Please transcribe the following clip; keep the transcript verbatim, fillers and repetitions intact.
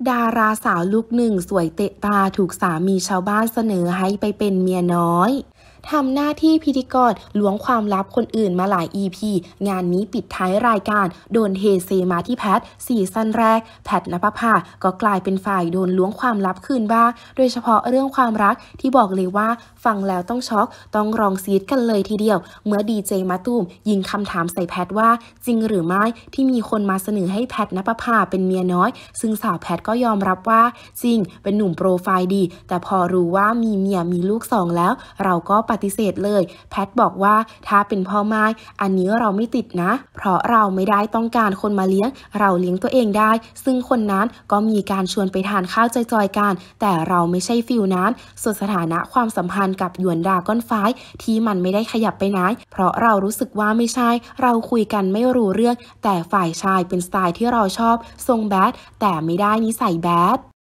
ดาราสาวลูกหนึ่งสวยเตะตาถูกสามีชาวบ้านเสนอให้ไปเป็นเมียน้อยทำหน้าที่พิธีกรล้วงความลับคนอื่นมาหลาย อี พี งานนี้ปิดท้ายรายการโดนเทเซมาที่แพทซีซั่นแรกแพทณปภาก็กลายเป็นฝ่ายโดนล้วงความลับคืนบ้างโดยเฉพาะเรื่องความรักที่บอกเลยว่าฟังแล้วต้องช็อกต้องร้องซีดกันเลยทีเดียวเมื่อดีเจมะตูมยิงคำถามใส่แพทว่าจริงหรือไม่ที่มีคนมาเสนอให้แพทณปภาเป็นเมียน้อยซึ่งสาวแพทก็ยอมรับว่าจริงเป็นหนุ่มโปรไฟล์ดีแต่พอรู้ว่ามีเมียมีลูกสองแล้วเราก็ปฏิเสธเลยแพทบอกว่าถ้าเป็นพ่อไม้อันนี้เราไม่ติดนะเพราะเราไม่ได้ต้องการคนมาเลี้ยงเราเลี้ยงตัวเองได้ซึ่งคนนั้นก็มีการชวนไปทานข้าวจอยๆกันแต่เราไม่ใช่ฟิลนั้นส่วนสถานะความสัมพันธ์กับหยวนดาก้อนฟ้าที่มันไม่ได้ขยับไปไหนเพราะเรารู้สึกว่าไม่ใช่เราคุยกันไม่รู้เรื่องแต่ฝ่ายชายเป็นสไตล์ที่เราชอบทรงแบดแต่ไม่ได้นิสัยแบด